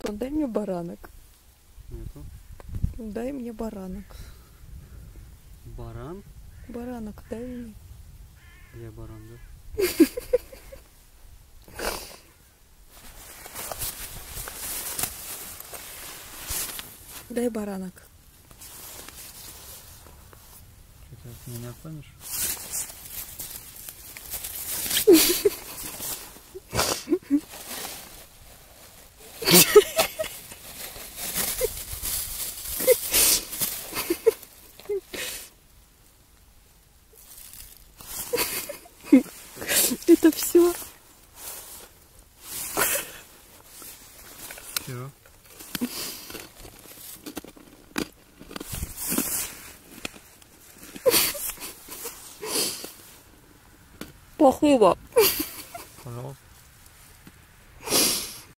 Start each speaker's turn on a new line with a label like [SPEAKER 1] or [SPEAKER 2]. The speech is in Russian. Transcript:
[SPEAKER 1] Антон, дай мне баранок.
[SPEAKER 2] Нету.
[SPEAKER 1] Дай мне баранок.
[SPEAKER 2] Баран?
[SPEAKER 1] Баранок дай мне.
[SPEAKER 2] Я баран, да?
[SPEAKER 1] Дай баранок.
[SPEAKER 2] Что ты от меня отклонишь?
[SPEAKER 1] Это все.
[SPEAKER 2] Все.
[SPEAKER 1] Плохого.
[SPEAKER 2] Пожалуйста.